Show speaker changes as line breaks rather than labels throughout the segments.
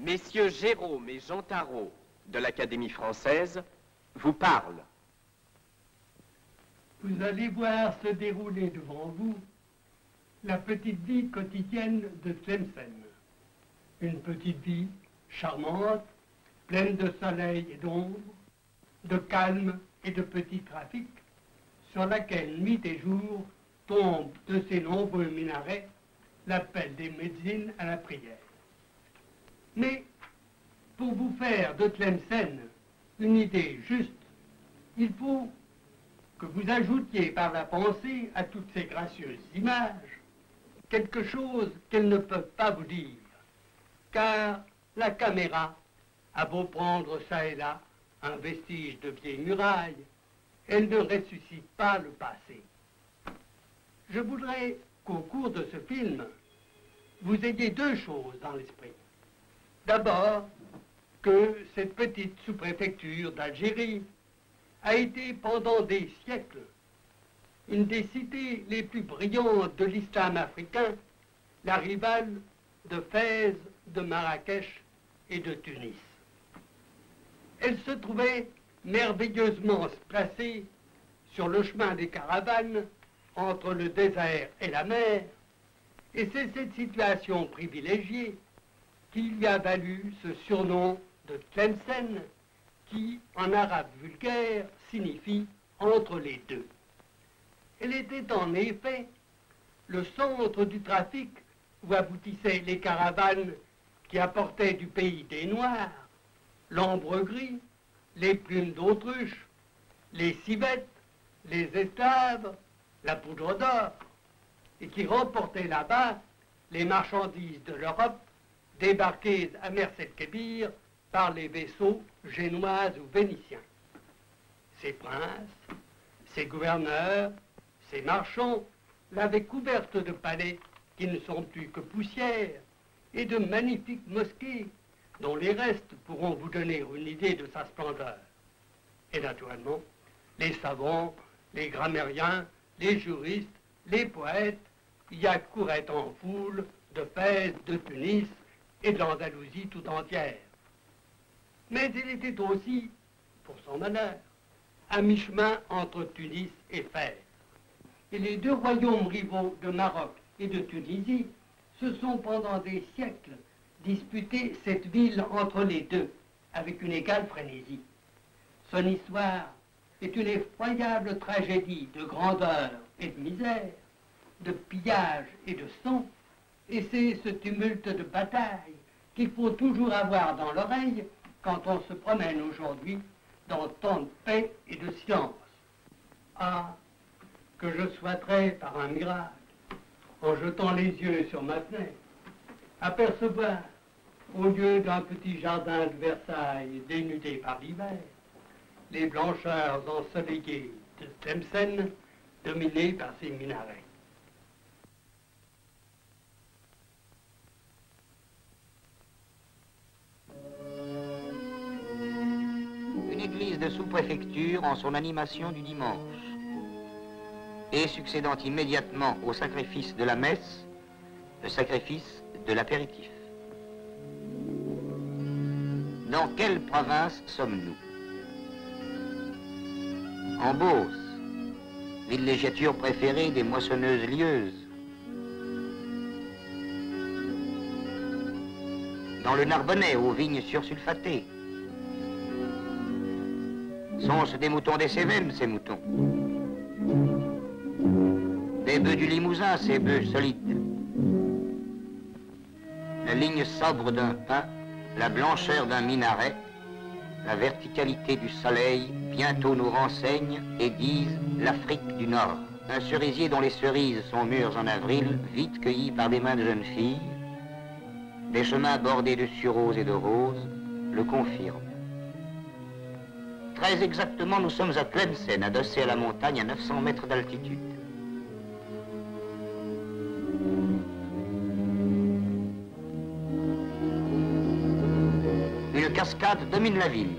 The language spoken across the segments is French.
Messieurs Jérôme et Jean Tarot de l'Académie française vous parlent.
Vous allez voir se dérouler devant vous la petite vie quotidienne de Tlemcen. Une petite vie charmante, pleine de soleil et d'ombre, de calme et de petits trafics, sur laquelle nuit et jour tombe de ces nombreux minarets l'appel des médecines à la prière. Mais pour vous faire de Tlemcen une idée juste, il faut que vous ajoutiez par la pensée à toutes ces gracieuses images quelque chose qu'elles ne peuvent pas vous dire, car la caméra a beau prendre ça et là un vestige de vieille muraille, elle ne ressuscite pas le passé. Je voudrais qu'au cours de ce film, vous ayez deux choses dans l'esprit. D'abord, que cette petite sous-préfecture d'Algérie a été pendant des siècles une des cités les plus brillantes de l'islam africain, la rivale de Fès, de Marrakech et de Tunis. Elle se trouvait merveilleusement placée sur le chemin des caravanes entre le désert et la mer, et c'est cette situation privilégiée qui lui a valu ce surnom de Tlemcen, qui, en arabe vulgaire, signifie « entre les deux ». Elle était en effet le centre du trafic où aboutissaient les caravanes qui apportaient du pays des Noirs l'ambre gris, les plumes d'autruche, les civettes, les esclaves, la poudre d'or, et qui remportaient là-bas les marchandises de l'Europe débarquées à Mers-el-Kébir par les vaisseaux génois ou vénitiens. Ces princes, ces gouverneurs, ces marchands l'avaient couverte de palais qui ne sont plus que poussière et de magnifiques mosquées dont les restes pourront vous donner une idée de sa splendeur. Et naturellement, les savants, les grammairiens, les juristes, les poètes y accouraient en foule de Fès, de Tunis et de l'Andalousie tout entière. Mais il était aussi, pour son malheur, à mi-chemin entre Tunis et Fès. Et les deux royaumes rivaux de Maroc et de Tunisie se sont pendant des siècles disputé cette ville entre les deux avec une égale frénésie. Son histoire est une effroyable tragédie de grandeur et de misère, de pillage et de sang, et c'est ce tumulte de bataille qu'il faut toujours avoir dans l'oreille quand on se promène aujourd'hui dans tant de paix et de silence. Ah, que je souhaiterais par un miracle, en jetant les yeux sur ma fenêtre, apercevoir, au lieu d'un petit jardin de Versailles dénudé par l'hiver, les blancheurs ensoleillées de Tlemcen dominées par ses minarets.
Une église de sous-préfecture en son animation du dimanche, et succédant immédiatement au sacrifice de la messe, le sacrifice de l'apéritif. Dans quelle province sommes-nous? En Beauce, villégiature préférée des moissonneuses lieuses. Dans le Narbonnais, aux vignes sursulfatées. Sont-ce des moutons des Cévennes, ces moutons? Des bœufs du Limousin, ces bœufs solides. La ligne sobre d'un pin, la blancheur d'un minaret, la verticalité du soleil bientôt nous renseignent et disent l'Afrique du Nord. Un cerisier dont les cerises sont mûres en avril, vite cueillies par des mains de jeunes filles, des chemins bordés de sureaux et de roses, le confirment. Très exactement, nous sommes à Tlemcen, adossés à la montagne à 900 mètres d'altitude. Une cascade domine la ville.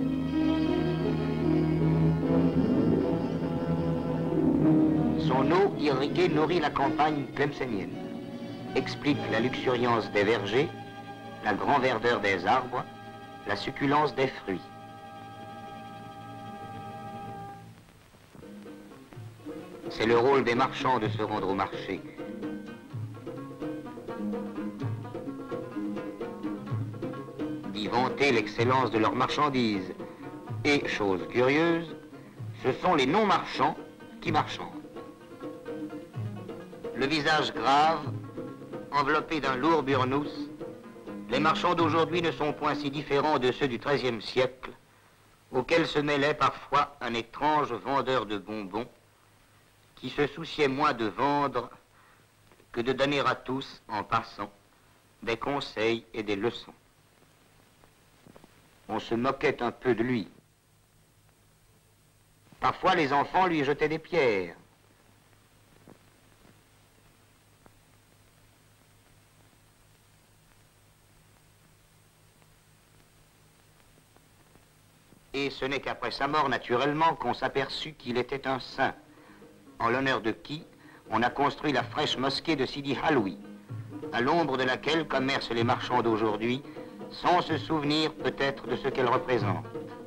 Son eau irriguée nourrit la campagne tlemcenienne, explique la luxuriance des vergers la grande verdeur des arbres, la succulence des fruits. C'est le rôle des marchands de se rendre au marché. D'y vanter l'excellence de leurs marchandises. Et, chose curieuse, ce sont les non-marchands qui marchandent. Le visage grave, enveloppé d'un lourd burnous, les marchands d'aujourd'hui ne sont point si différents de ceux du XIIIe siècle, auxquels se mêlait parfois un étrange vendeur de bonbons qui se souciait moins de vendre que de donner à tous, en passant, des conseils et des leçons. On se moquait un peu de lui. Parfois, les enfants lui jetaient des pierres. Et ce n'est qu'après sa mort, naturellement, qu'on s'aperçut qu'il était un saint, en l'honneur de qui on a construit la fraîche mosquée de Sidi Haloui, à l'ombre de laquelle commercent les marchands d'aujourd'hui, sans se souvenir peut-être de ce qu'elle représente.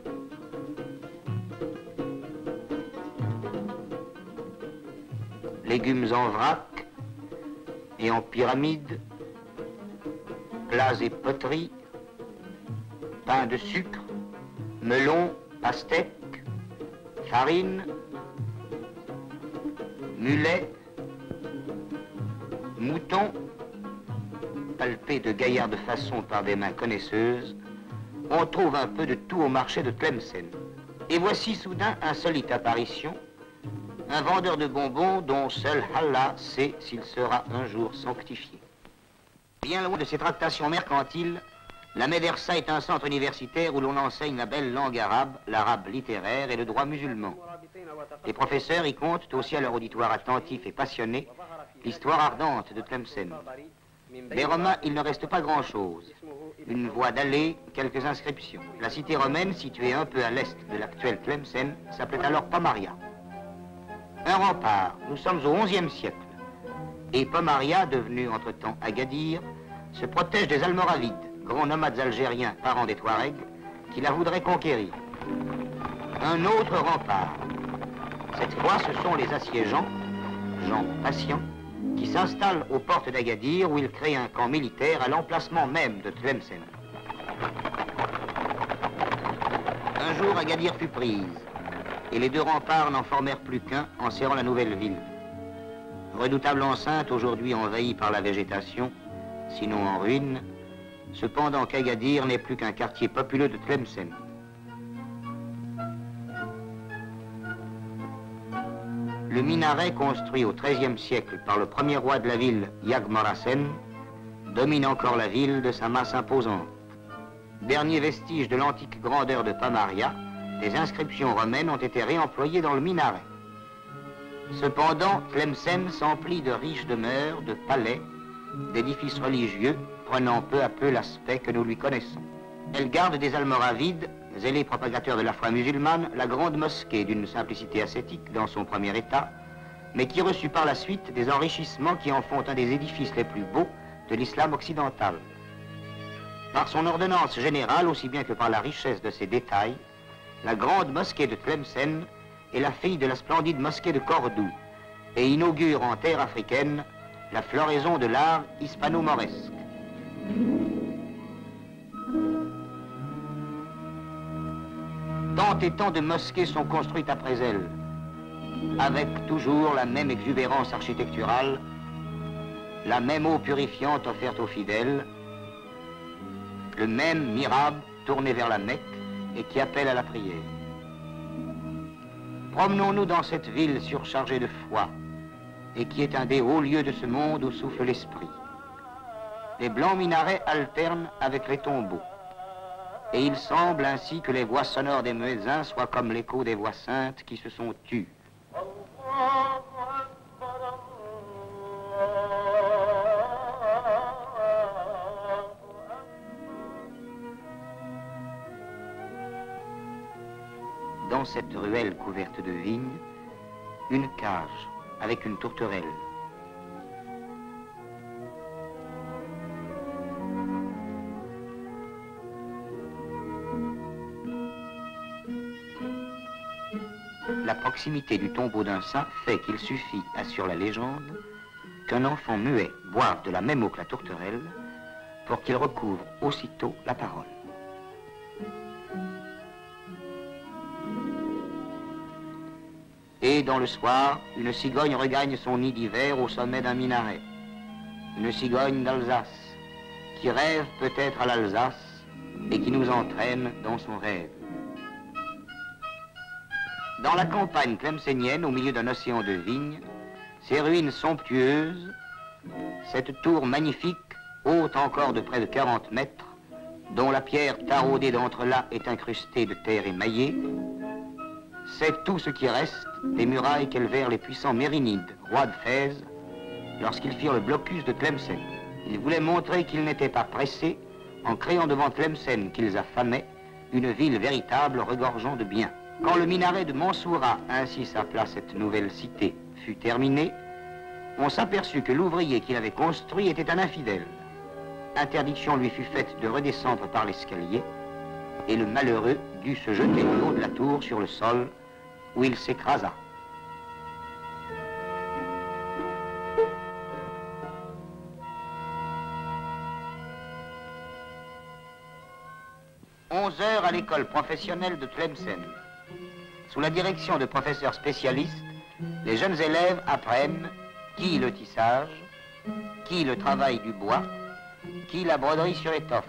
Légumes en vrac et en pyramide, plats et poteries, pain de sucre, melon, pastèque, farine, mulet, mouton, palpés de gaillarde façon par des mains connaisseuses, on trouve un peu de tout au marché de Tlemcen. Et voici soudain insolite apparition, un vendeur de bonbons dont seul Allah sait s'il sera un jour sanctifié. Bien loin de ces tractations mercantiles, la médersa est un centre universitaire où l'on enseigne la belle langue arabe, l'arabe littéraire et le droit musulman. Les professeurs y comptent aussi à leur auditoire attentif et passionné l'histoire ardente de Tlemcen. Des Romains, il ne reste pas grand-chose. Une voie d'allée, quelques inscriptions. La cité romaine, située un peu à l'est de l'actuel Tlemcen, s'appelait alors Pomaria. Un rempart, nous sommes au XIe siècle. Et Pomaria, devenu entre-temps Agadir, se protège des Almoravides, grands nomades algériens, parents des Touaregs, qui la voudraient conquérir. Un autre rempart. Cette fois, ce sont les assiégeants, gens patients, qui s'installent aux portes d'Agadir où ils créent un camp militaire à l'emplacement même de Tlemcen. Un jour, Agadir fut prise, et les deux remparts n'en formèrent plus qu'un en serrant la nouvelle ville. Redoutable enceinte, aujourd'hui envahie par la végétation, sinon en ruine, cependant qu'Agadir n'est plus qu'un quartier populeux de Tlemcen. Le minaret construit au XIIIe siècle par le premier roi de la ville, Yagmarasen, domine encore la ville de sa masse imposante. Dernier vestige de l'antique grandeur de Pomaria, les inscriptions romaines ont été réemployées dans le minaret. Cependant, Tlemcen s'emplit de riches demeures, de palais, d'édifices religieux, prenant peu à peu l'aspect que nous lui connaissons. Elle garde des Almoravides, zélés propagateurs de la foi musulmane, la grande mosquée d'une simplicité ascétique dans son premier état, mais qui reçut par la suite des enrichissements qui en font un des édifices les plus beaux de l'islam occidental. Par son ordonnance générale, aussi bien que par la richesse de ses détails, la grande mosquée de Tlemcen est la fille de la splendide mosquée de Cordoue et inaugure en terre africaine la floraison de l'art hispano-mauresque. Tant et tant de mosquées sont construites après elle, avec toujours la même exubérance architecturale, la même eau purifiante offerte aux fidèles, le même mihrab tourné vers la Mecque et qui appelle à la prière. Promenons-nous dans cette ville surchargée de foi et qui est un des hauts lieux de ce monde où souffle l'esprit. Les blancs minarets alternent avec les tombeaux. Et il semble ainsi que les voix sonores des muezzins soient comme l'écho des voix saintes qui se sont tues. Dans cette ruelle couverte de vignes, une cage avec une tourterelle. la proximité du tombeau d'un saint fait qu'il suffit, assure la légende, qu'un enfant muet boive de la même eau que la tourterelle pour qu'il recouvre aussitôt la parole. Et dans le soir, une cigogne regagne son nid d'hiver au sommet d'un minaret. Une cigogne d'Alsace, qui rêve peut-être à l'Alsace et qui nous entraîne dans son rêve. Dans la campagne tlemcenienne, au milieu d'un océan de vignes, ces ruines somptueuses, cette tour magnifique, haute encore de près de 40 mètres, dont la pierre taraudée d'entrelacs est incrustée de terre émaillée, c'est tout ce qui reste des murailles qu'élevèrent les puissants Mérinides, rois de Fès, lorsqu'ils firent le blocus de Tlemcen. Ils voulaient montrer qu'ils n'étaient pas pressés en créant devant Tlemcen qu'ils affamaient une ville véritable regorgeant de biens. Quand le minaret de Mansoura, ainsi s'appela cette nouvelle cité, fut terminé, on s'aperçut que l'ouvrier qui l'avait construit était un infidèle. Interdiction lui fut faite de redescendre par l'escalier et le malheureux dut se jeter du haut de la tour sur le sol où il s'écrasa. « 11 heures à l'école professionnelle de Tlemcen. Sous la direction de professeurs spécialistes, les jeunes élèves apprennent qui le tissage, qui le travail du bois, qui la broderie sur étoffe.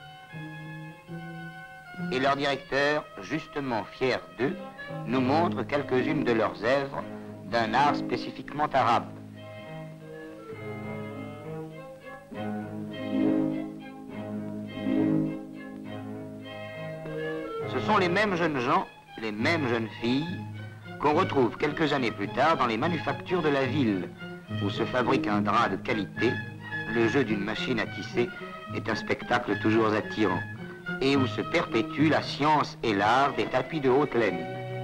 Et leur directeur, justement fier d'eux, nous montre quelques-unes de leurs œuvres d'un art spécifiquement arabe. Ce sont les mêmes jeunes gens, les mêmes jeunes filles, qu'on retrouve quelques années plus tard dans les manufactures de la ville, où se fabrique un drap de qualité, le jeu d'une machine à tisser est un spectacle toujours attirant, et où se perpétue la science et l'art des tapis de haute laine.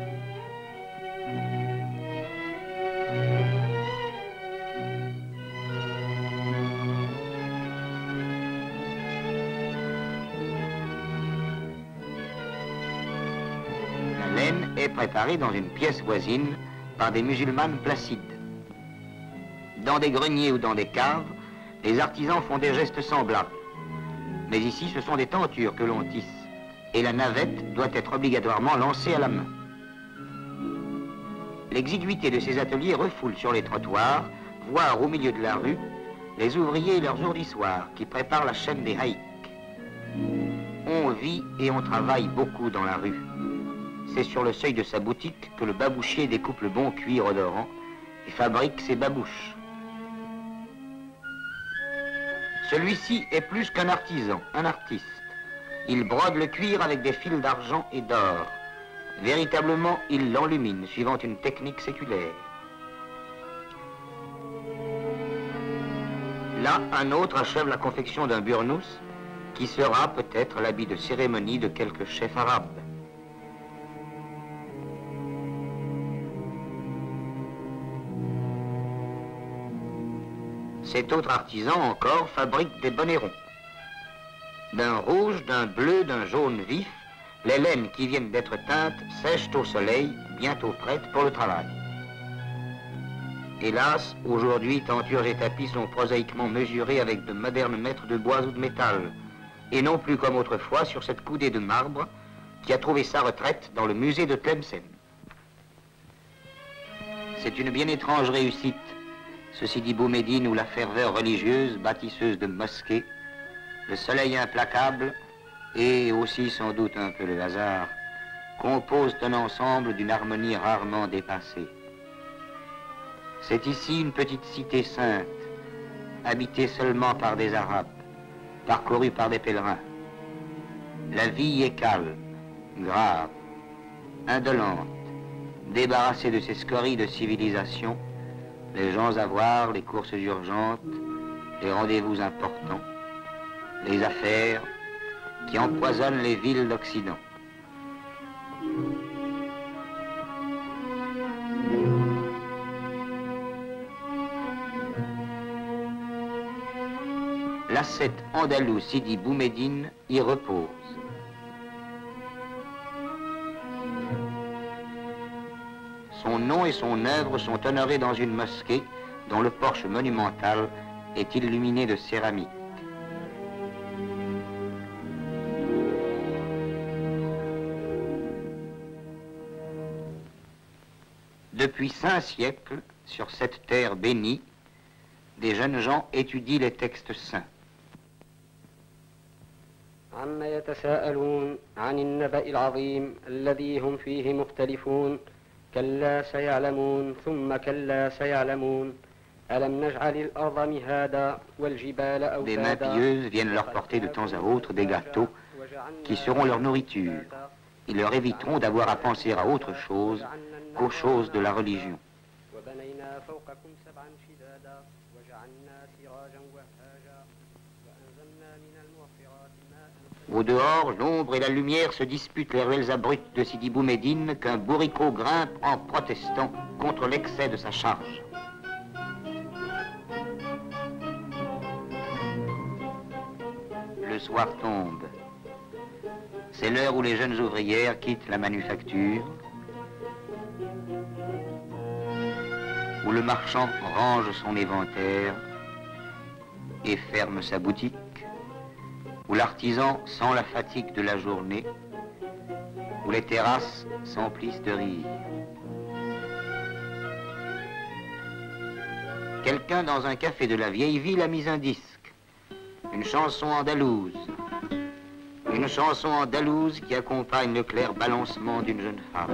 La laine est préparée dans une pièce voisine par des musulmanes placides. Dans des greniers ou dans des caves, les artisans font des gestes semblables. Mais ici, ce sont des tentures que l'on tisse, et la navette doit être obligatoirement lancée à la main. L'exiguïté de ces ateliers refoule sur les trottoirs, voire au milieu de la rue, les ouvriers et leurs ourdissoirs qui préparent la chaîne des haïks. On vit et on travaille beaucoup dans la rue. C'est sur le seuil de sa boutique que le babouchier découpe le bon cuir odorant et fabrique ses babouches. Celui-ci est plus qu'un artisan, un artiste. Il brode le cuir avec des fils d'argent et d'or. Véritablement, il l'enlumine, suivant une technique séculaire. Là, un autre achève la confection d'un burnous, qui sera peut-être l'habit de cérémonie de quelque chef arabe. Cet autre artisan encore fabrique des bonnets ronds. D'un rouge, d'un bleu, d'un jaune vif, les laines qui viennent d'être teintes sèchent au soleil, bientôt prêtes pour le travail. Hélas, aujourd'hui, tentures et tapis sont prosaïquement mesurés avec de modernes mètres de bois ou de métal, et non plus comme autrefois sur cette coudée de marbre qui a trouvé sa retraite dans le musée de Tlemcen. C'est une bien étrange réussite, ce Sidi Bou Medine où la ferveur religieuse, bâtisseuse de mosquées, le soleil implacable et aussi sans doute un peu le hasard, composent un ensemble d'une harmonie rarement dépassée. C'est ici une petite cité sainte, habitée seulement par des Arabes, parcourue par des pèlerins. La vie est calme, grave, indolente, débarrassée de ces scories de civilisation, les gens à voir, les courses urgentes, les rendez-vous importants, les affaires qui empoisonnent les villes d'Occident. L'ascète andalou Sidi Bou Medine y repose. son nom et son œuvre sont honorés dans une mosquée dont le porche monumental est illuminé de céramique. Depuis 5 siècles, sur cette terre bénie, des jeunes gens étudient les textes saints.
عما يتساءلون عن النبأ العظيم الذي هم فيه مختلفون كلا سيعلمون ثم كلا سيعلمون ألم نجعل الأرض مهادا والجبال أوتادا.
Des mains pieuses viennent leur porter de temps à autre des gâteaux qui seront leur nourriture. Ils leur éviteront d'avoir à penser à autre chose qu'aux choses de la religion.
وبنينا فوقكم سبعا شدادا وجعلنا سراجا وهاجا وأنزلنا من المعصرات ماء.
Au dehors, l'ombre et la lumière se disputent les ruelles abruptes de Sidi Bou Médine qu'un bourricot grimpe en protestant contre l'excès de sa charge. Le soir tombe. C'est l'heure où les jeunes ouvrières quittent la manufacture, où le marchand range son éventaire et ferme sa boutique, où l'artisan sent la fatigue de la journée, où les terrasses s'emplissent de rire. Quelqu'un dans un café de la vieille ville a mis un disque, une chanson andalouse. Une chanson andalouse qui accompagne le clair balancement d'une jeune femme.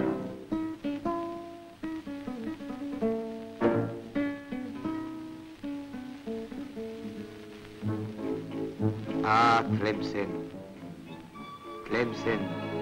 Ah, Tlemcen, Tlemcen.